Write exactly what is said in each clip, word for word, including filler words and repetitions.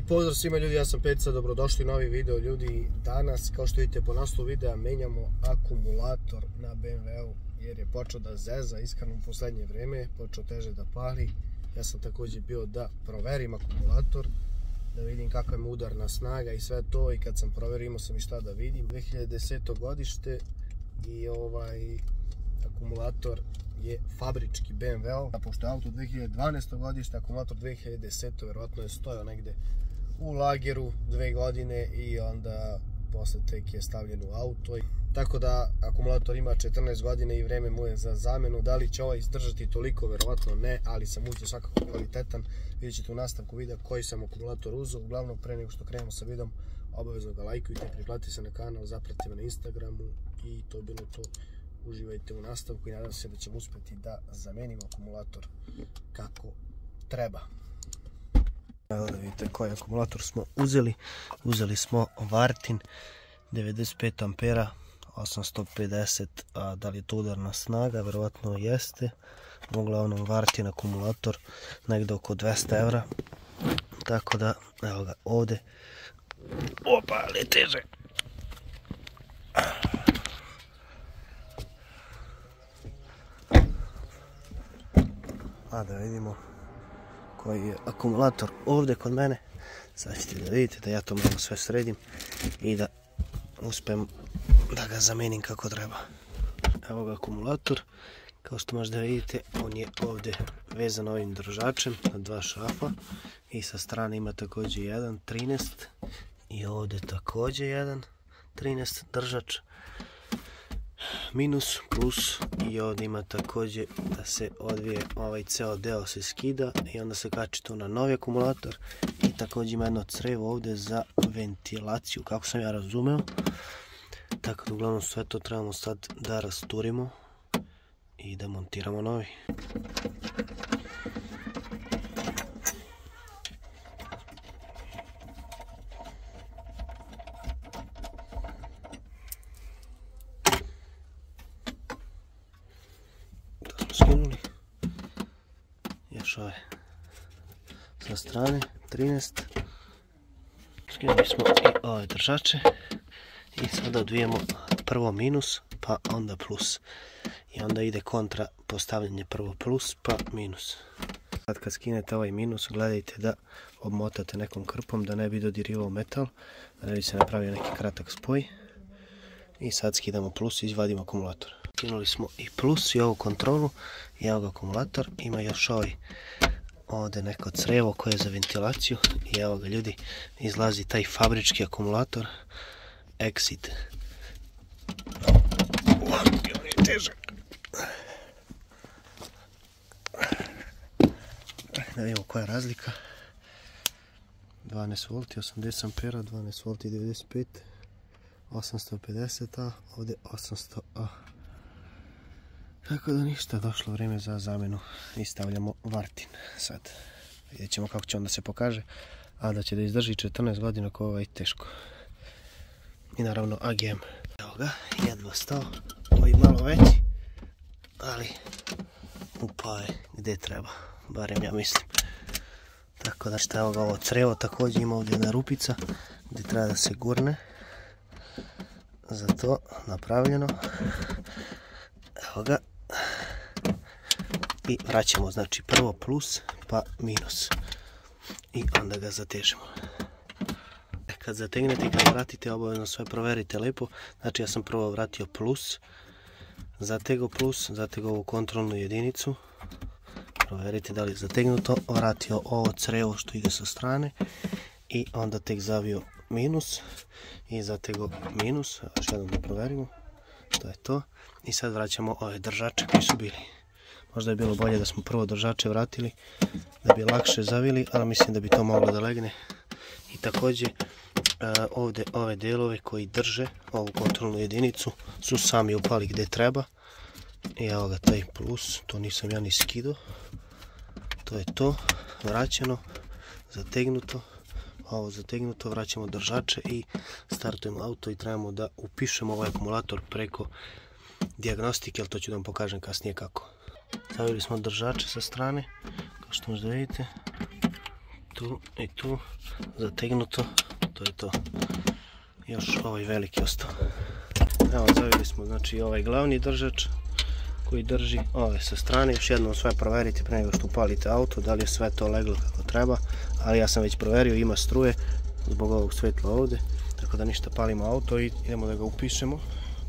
Lijep pozdrav svima ljudi, ja sam Peca, dobrodošli u novi video ljudi. Danas, kao što vidite po naslovu videa, menjamo akumulator na B M W-u jer je počeo da zeza, iskreno u poslednje vreme, počeo teže da pali. Ja sam također bio da proverim akumulator, da vidim kakva je udarna snaga i sve to, i kad sam proverio imao sam i šta da vidim. dve hiljade deseto godište i ovaj akumulator je fabrički B M W, a pošto je auto dve hiljade dvanaesto godište, akumulator dve hiljade deseto verovatno je stojao negde u lageru dve godine i onda posle tek je stavljen u auto. Tako da akumulator ima četrnaest godina i vreme mu je za zamenu. Da li će ovaj izdržati toliko, verovatno ne, ali sam uzeo svakako kvalitetan. Vidjet ćete u nastavku videa koji sam akumulator uzeo. Uglavnom, pre nego što krenemo sa videom, obavezno ga lajkujte, priplatite se na kanal, zapratite me na Instagramu i to je bilo to. Uživajte u nastavku i nadam se da ćemo uspjeti da zamenimo akumulator kako treba. Evo da vidite koji akumulator smo uzeli. Uzeli smo Vartin devedeset pet ampera, osamsto pedeset, a da li je to udarna snaga, verovatno jeste. Uglavnom Vartin akumulator negde oko dvesta evra. Tako da, evo ga ovde. Opa, ali je teže. A da vidimo koji je akumulator ovdje kod mene. Sad ćete da vidite da ja to malo sve sredim i da uspijem da ga zamenim kako treba. Evo ga akumulator, kao što možda vidite, on je ovdje vezan ovim držačem na dva šafa i sa strane ima također jedan trinaest i ovdje također jedan trinaest držač. Minus, plus, i ovdje ima također da se odvije ovaj ceo deo, se skida i onda se kači tu na novi akumulator, i također ima jedno crevo ovdje za ventilaciju, kako sam ja razumeo. Tako da uglavnom sve to trebamo sad da rasturimo i da montiramo novi. Skinuli još ove sa strane trinaest, skinuli smo i ove držače i sada odvijemo prvo minus pa onda plus i onda ide kontra postavljanje, prvo plus pa minus. Sad kad skinete ovaj minus, gledajte da obmotate nekom krpom da ne bi dodirivao metal, da ne bi se napravio neki kratak spoj. I sad skidamo plus i izvadimo akumulator. Skinuli smo i plus i ovu kontrolu i evo ga akumulator. Ima još ovaj ovdje neko crevo koje je za ventilaciju i evo ga ljudi, izlazi taj fabrički akumulator Exit. On je težak. Da vidimo koja je razlika. dvanaest volti, osamdeset ampera, dvanaest volti, devedeset pet, osamsto pedeset A, ovdje osamsto A. Tako da ništa, došlo vrijeme za zamenu i stavljamo Vartin. Sad vidjet ćemo kako će onda se pokaže, a da će da izdrži četrnaest godina ko ovaj teško. I naravno A G M. Evo ga, jedva stao, ovaj malo veći, ali upao je gdje treba, barem ja mislim. Tako da šta, evo ga, ovo crevo također ima ovdje jedna rupica gdje treba da se gurne. Za to napravljeno. Evo ga. I vraćamo, znači prvo plus pa minus i onda ga zatežemo. E, kad zategnete i kad vratite, obavezno sve proverite lepo. Znači ja sam prvo vratio plus, zategao plus, zategao ovu kontrolnu jedinicu, proverite da li je zategnuto, vratio ovo crevo što ide sa strane i onda tek zavio minus i zategao minus. Još jednom da proverimo, to je to. I sad vraćamo ove držače koji su bili. Možda je bilo bolje da smo prvo držače vratili, da bi lakše zavili, ali mislim da bi to moglo da legne. I također ovdje ove delove koji drže ovu kontrolnu jedinicu su sami upali gdje treba. I evo ga taj plus, to nisam ja ni skidao. To je to, vraćeno, zategnuto. Ovo zategnuto, vraćamo držače i startujemo auto i trebamo da upišemo ovaj akumulator preko dijagnostike, ali to ću da vam pokažem kasnije kako. Stavili smo držače sa strane, kao što možda vidite. tu i tu zategnuto, to je to. Još ovaj veliki ostao. Evo, zavili smo znači ovaj glavni držač koji drži ove sa strane. Još jednom sve proverite pre nego što upalite auto, da li je sve to leglo kako treba, ali ja sam već proverio, ima struje zbog ovog svetla ovdje, tako da ništa, palimo auto i idemo da ga upišemo.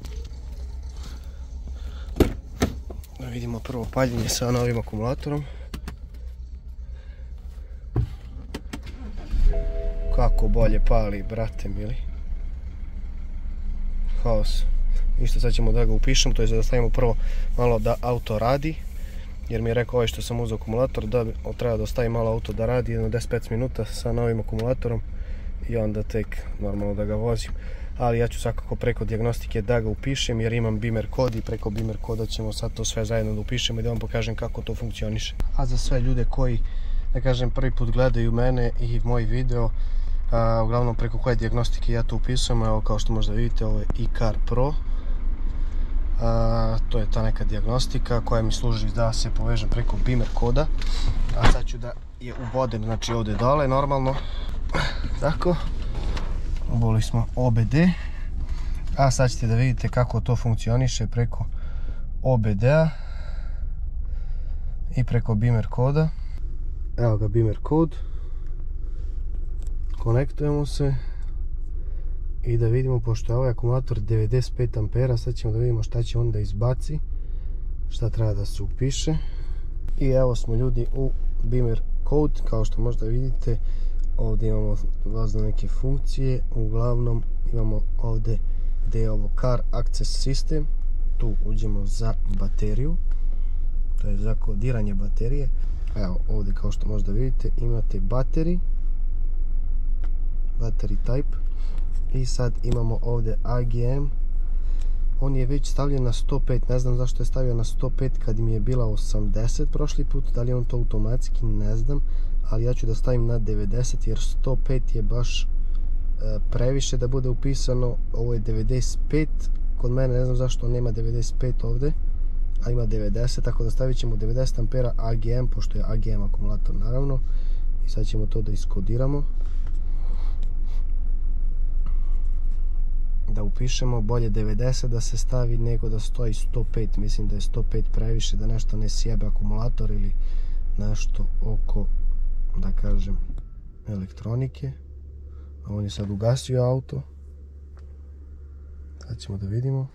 Da vidimo prvo paljenje sa novim akumulatorom. Kako bolje pali, brate mili. Haos. Isto sad ćemo da ga upišemo, to je da stavimo prvo malo da auto radi, jer mi je rekao ovaj što sam uzeo akumulator da treba da ostavi malo auto da radi jedno deset do petnaest minuta sa novim akumulatorom i onda tek normalno da ga vozim. Ali ja ću svakako preko dijagnostike da ga upišem jer imam Bimer kod i preko Bimer koda ćemo sad to sve zajedno da upišemo i da vam pokažem kako to funkcioniše. A za sve ljude koji, da kažem, prvi put gledaju mene i moj video, a, uglavnom preko koje dijagnostike ja to upisujem, evo kao što možda vidite, ovo je iCar Pro. A, to je ta neka dijagnostika koja mi služi da se povežem preko Bimer koda, a sad ću da je ubodem, znači ovdje dole normalno, tako, uboli smo O B D, a sad ćete da vidite kako to funkcioniše preko O B D-a i preko Bimer koda. Evo ga Bimer kod, konektujemo se i da vidimo, pošto je ovaj akumulator devedeset pet ampera, sad ćemo da vidimo šta će on da izbaci, šta treba da se upiše. I evo smo ljudi u Bimer kod, kao što možda vidite, ovdje imamo razne neke funkcije, uglavnom imamo ovdje gdje je ovo Car Access System, tu uđemo za bateriju, to je za kodiranje baterije. Evo ovdje kao što možda vidite imate battery, battery type. I sad imamo ovdje A G M, on je već stavljen na sto pet, ne znam zašto je stavio na sto pet kad mi je bila osamdeset prošli put, da li je on to automatski, ne znam, ali ja ću da stavim na devedeset jer sto pet je baš e, previše da bude upisano, ovo je devedeset pet, kod mene ne znam zašto nema devedeset pet ovdje, a ima devedeset, tako da stavit ćemo devedeset ampera A G M, pošto je A G M akumulator naravno, i sad ćemo to da iskodiramo. Da upišemo, bolje devedeset da se stavi nego da stoji sto pet, mislim da je sto pet previše, da nešto ne sjebe akumulator ili nešto oko, da kažem, elektronike. A on je sad ugasio auto, sad ćemo da vidimo,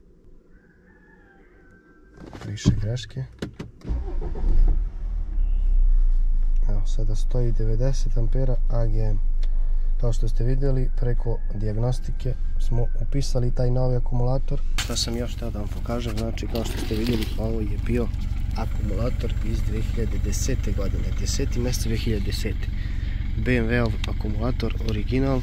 briše greške. Evo, sada stoji devedeset ampera A G M. Kao što ste vidjeli, preko dijagnostike smo upisali taj novi akumulator. Šta sam još htio da vam pokažem, znači kao što ste vidjeli, ovo je bio akumulator iz dve hiljade desete godine, deseti mjesec dve hiljade desete. B M W-ov akumulator, original,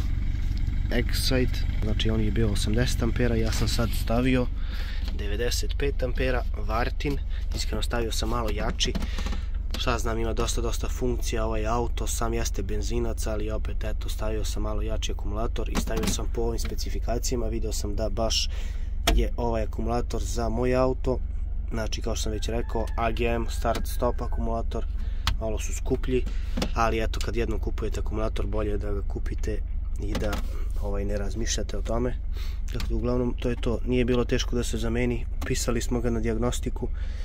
Excite, znači on je bio osamdeset ampera, ja sam sad stavio devedeset pet ampera, Vartin, iskreno stavio sam malo jači. Šta znam, ima dosta dosta funkcija ovaj auto, sam jeste benzinac, ali opet eto stavio sam malo jači akumulator i stavio sam po ovim specifikacijama, vidio sam da baš je ovaj akumulator za moj auto, znači kao što sam već rekao, A G M start stop akumulator, malo su skuplji, ali eto kad jednom kupujete akumulator bolje je da ga kupite i da ovaj ne razmišljate o tome. Dakle, uglavnom to je to, nije bilo teško da se zameni, pisali smo ga na dijagnostiku.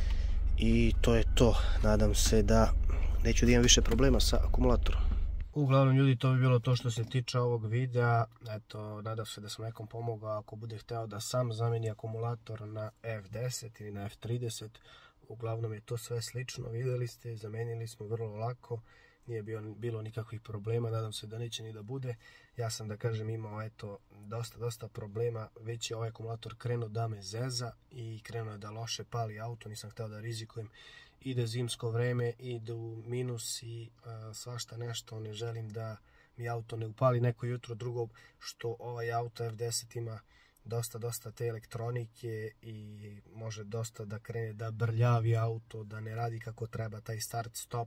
I to je to, nadam se da neću da imam više problema sa akumulatorom. Uglavnom ljudi, to bi bilo to što se tiče ovog videa. Eto, nadam se da sam nekom pomogao ako bude hteo da sam zameni akumulator na F deset ili na F trideset. Uglavnom je to sve slično, vidjeli ste, zamenili smo vrlo lako. Nije bio, bilo nikakvih problema, nadam se da neće ni da bude. Ja sam, da kažem, imao eto dosta, dosta problema, već je ovaj akumulator krenuo da me zeza i krenuo je da loše pali auto, nisam htio da rizikujem. Ide zimsko vreme, ide u minus i uh, svašta nešto, ne želim da mi auto ne upali neko jutro drugo, što ovaj auto F deset ima dosta, dosta te elektronike i može dosta da krene da brljavi auto, da ne radi kako treba, taj start stop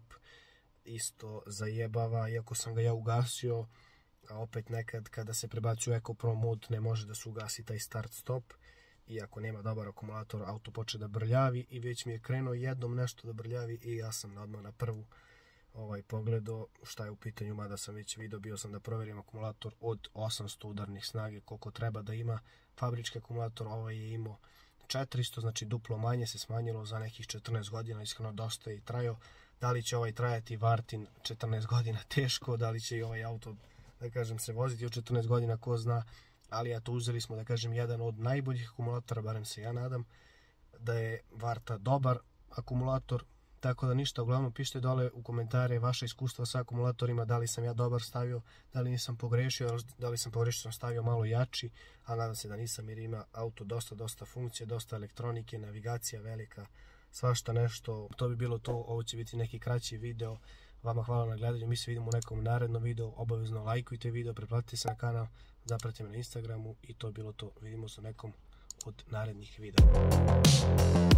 isto zajebava, iako sam ga ja ugasio, a opet nekad kada se prebaci u Eco Pro mod ne može da se ugasi taj start stop, iako nema dobar akumulator, auto počne da brljavi i već mi je krenuo jednom nešto da brljavi i ja sam odmah na prvu ovaj pogledao šta je u pitanju, mada sam već video, bio sam da proverim akumulator od osamsto udarnih snage, koliko treba da ima fabrički akumulator, ovaj je imao četiristo, znači duplo manje, se smanjilo za nekih četrnaest godina, iskreno dosta je i trajao. Da li će ovaj trajati Vartin četrnaest godina, teško, da li će i ovaj auto, da kažem, se voziti u četrnaest godina, ko zna, ali eto, uzeli smo, da kažem, jedan od najboljih akumulatora, barem se ja nadam, da je Varta dobar akumulator, tako da ništa, uglavnom pišite dole u komentare vaše iskustva sa akumulatorima, da li sam ja dobar stavio, da li nisam pogrešio, da li sam pogrešio, sam stavio malo jači, a nadam se da nisam, jer ima auto dosta, dosta funkcije, dosta elektronike, navigacija velika, svašta nešto. To bi bilo to, ovo će biti neki kraći video. Vama hvala na gledanju, mi se vidimo u nekom narednom videu, obavezno lajkujte video, pretplatite se na kanal, zapratite me na Instagramu i to je bilo to. Vidimo se u nekom od narednih videa.